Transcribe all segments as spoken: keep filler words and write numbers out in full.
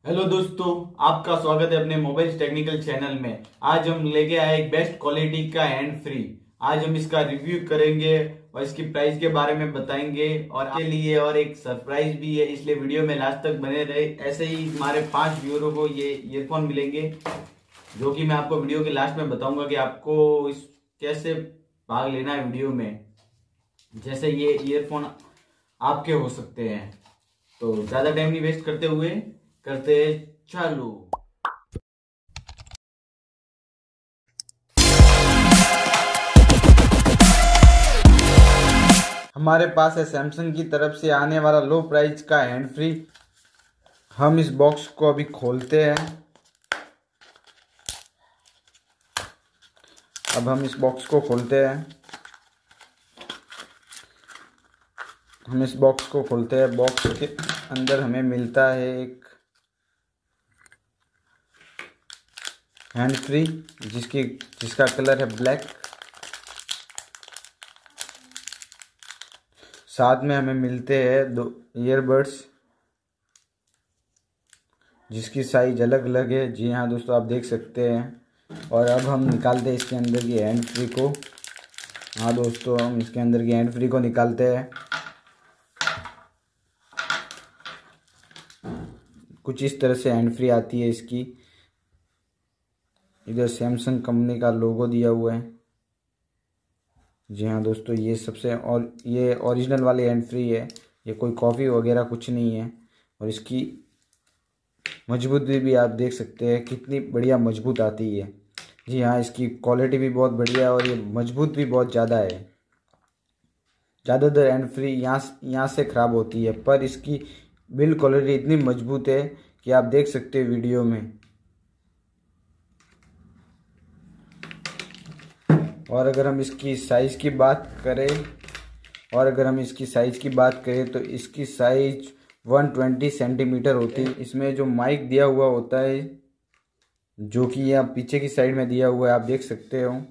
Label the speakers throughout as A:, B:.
A: Hello दोस्तों, आपका स्वागत है अपने मोबाइल टेक्निकल चैनल में। आज हम लेके आए एक बेस्ट क्वालिटी का हैंड फ्री। आज हम इसका रिव्यू करेंगे और इसकी प्राइस के बारे में बताएंगे और आपके लिए और एक सरप्राइज भी है, इसलिए वीडियो में लास्ट तक बने रहे। ऐसे ही हमारे पांच व्यूअरों को ये ईयरफोन मिलेंगे, जो कि मैं आपको वीडियो के लास्ट में बताऊंगा कि आपको इस कैसे भाग लेना है वीडियो में। जैसे ये ईयरफोन आपके हो सकते हैं। तो ज्यादा टाइम नहीं वेस्ट करते हुए करते चालू। हमारे पास है सैमसंग की तरफ से आने वाला लो प्राइस का हैंड फ्री। हम इस बॉक्स को अभी खोलते हैं। अब हम इस बॉक्स को खोलते हैं हम इस बॉक्स को खोलते हैं। बॉक्स के अंदर हमें मिलता है एक हैंड फ्री, जिसकी जिसका कलर है ब्लैक। साथ में हमें मिलते हैं दो ईयरबड्स, जिसकी साइज अलग अलग है। जी हाँ दोस्तों, आप देख सकते हैं। और अब हम निकालते हैं इसके अंदर की हैंड फ्री को। हाँ दोस्तों, हम इसके अंदर की हैंड फ्री को निकालते हैं। कुछ इस तरह से हैंड फ्री आती है इसकी। इधर सैमसंग कंपनी का लोगो दिया हुआ है। जी हाँ दोस्तों, ये सबसे और ये ओरिजिनल वाली हैंड फ्री है। ये कोई कॉफ़ी वगैरह कुछ नहीं है। और इसकी मजबूती भी आप देख सकते हैं, कितनी बढ़िया मजबूत आती है। जी हाँ, इसकी क्वालिटी भी बहुत बढ़िया है और ये मजबूत भी बहुत ज़्यादा है। ज़्यादातर हैंड फ्री यहाँ यहाँ से ख़राब होती है, पर इसकी बिल्ड क्वालिटी इतनी मजबूत है कि आप देख सकते हैं वीडियो में। और अगर हम इसकी साइज़ की बात करें और अगर हम इसकी साइज़ की बात करें तो इसकी साइज एक सौ बीस सेंटीमीटर होती है। इसमें जो माइक दिया हुआ होता है, जो कि यहाँ पीछे की साइड में दिया हुआ है, आप देख सकते हो,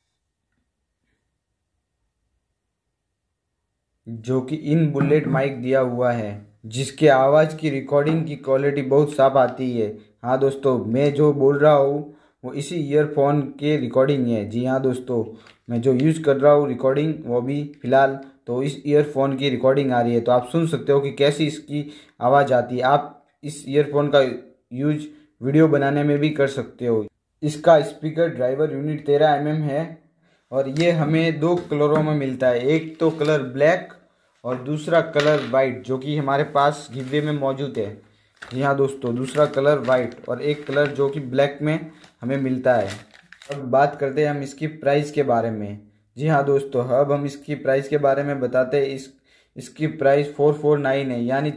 A: जो कि इन बुलेट माइक दिया हुआ है, जिसके आवाज़ की रिकॉर्डिंग की क्वालिटी बहुत साफ आती है। हाँ दोस्तों, मैं जो बोल रहा हूँ वो इसी ईयरफोन के रिकॉर्डिंग है। जी हाँ दोस्तों, मैं जो यूज़ कर रहा हूँ रिकॉर्डिंग, वो भी फ़िलहाल तो इस ईयरफोन की रिकॉर्डिंग आ रही है। तो आप सुन सकते हो कि कैसी इसकी आवाज़ आती है। आप इस ईयरफोन का यूज वीडियो बनाने में भी कर सकते हो। इसका स्पीकर ड्राइवर यूनिट तेरह एम एम है और ये हमें दो कलरों में मिलता है। एक तो कलर ब्लैक और दूसरा कलर वाइट, जो कि हमारे पास गिवे में मौजूद है। जी हाँ दोस्तों, दूसरा कलर वाइट और एक कलर जो कि ब्लैक में हमें मिलता है। अब बात करते हैं हम इसकी प्राइस के बारे में। जी हाँ दोस्तों, अब हम इसकी प्राइस के बारे में बताते हैं। इस इसकी प्राइस फोर फोर नाइन है, यानी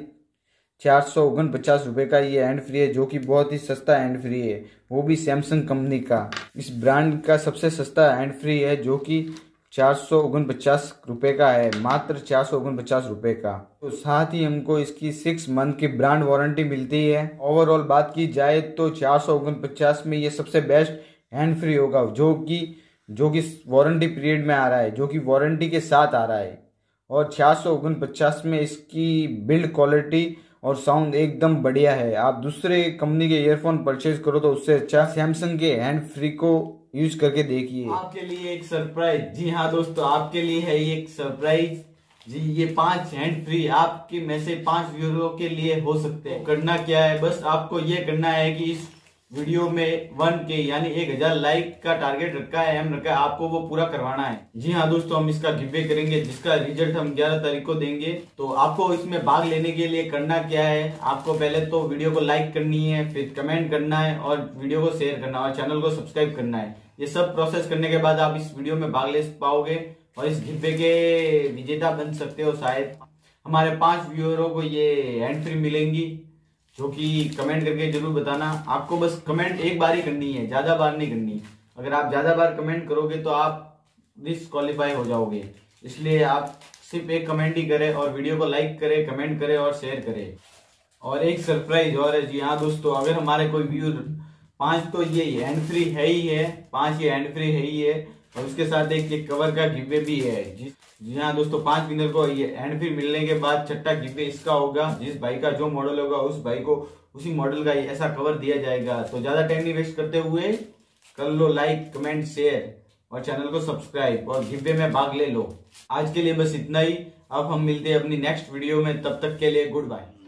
A: चार सौ ओगन पचास रुपये का ये हैंड फ्री है, जो कि बहुत ही सस्ता हैंड फ्री है, वो भी सैमसंग कंपनी का। इस ब्रांड का सबसे सस्ता हैंड फ्री है, जो कि चार सौ ओगन पचास रुपये का है, मात्र चार सौ ओगन पचास रुपये का। तो साथ ही हमको इसकी सिक्स मंथ की ब्रांड वारंटी मिलती है। ओवरऑल बात की जाए तो चार सौ ओगन पचास में ये सबसे बेस्ट हैंड फ्री होगा, जो कि जो कि वारंटी पीरियड में आ रहा है, जो कि वारंटी के साथ आ रहा है। और चार सौ ओगन पचास में इसकी बिल्ड क्वालिटी और साउंड एकदम बढ़िया है। आप दूसरे कंपनी के ईयरफोन परचेज करो तो उससे अच्छा सैमसंग के हैंड फ्री को यूज करके देखिए। आपके लिए एक सरप्राइज। जी हाँ दोस्तों, आपके लिए है ये एक सरप्राइज। जी, ये पांच हैंड फ्री आपके में से पांच व्यूअरों के लिए हो सकते हैं। करना क्या है, बस आपको ये करना है कि इस वीडियो में वन के यानी एक हजार लाइक का टारगेट रखा है, एम रखा है, आपको वो पूरा करवाना है। जी हाँ दोस्तों, हम इसका गिवे करेंगे, जिसका रिजल्ट हम ग्यारह तारीख को देंगे। तो आपको इसमें भाग लेने के लिए करना क्या है, आपको पहले तो वीडियो को लाइक करनी है, फिर कमेंट करना है और वीडियो को शेयर करना है और चैनल को सब्सक्राइब करना है। ये सब प्रोसेस करने के बाद आप इस वीडियो में भाग ले पाओगे और इस गिवे के विजेता बन सकते हो। शायद हमारे पांच व्यूअरों को ये हैंड फ्री मिलेंगी, जो कि कमेंट करके जरूर बताना। आपको बस कमेंट एक बार ही करनी है, ज्यादा बार नहीं करनी। अगर आप ज्यादा बार कमेंट करोगे तो आप डिस्क्वालीफाई हो जाओगे, इसलिए आप सिर्फ एक कमेंट ही करें और वीडियो को लाइक करें, कमेंट करें और शेयर करें। और एक सरप्राइज और है। जी हाँ दोस्तों, अगर हमारे कोई व्यूअर पांच तो ये हैंड फ्री है ही है, पांच ये हैंड फ्री है ही है। और उसके साथ एक ये कवर का गिवे भी है। जिस जी हाँ दोस्तों, पांच विनर को ये एंड फिर मिलने के बाद छठा गिवे इसका होगा। जिस भाई का जो मॉडल होगा उस भाई को उसी मॉडल का ऐसा कवर दिया जाएगा। तो ज्यादा टाइम नहीं वेस्ट करते हुए कर लो लाइक, कमेंट, शेयर और चैनल को सब्सक्राइब और गिवे में भाग ले लो। आज के लिए बस इतना ही। अब हम मिलते हैं अपनी नेक्स्ट वीडियो में, तब तक के लिए गुड बाय।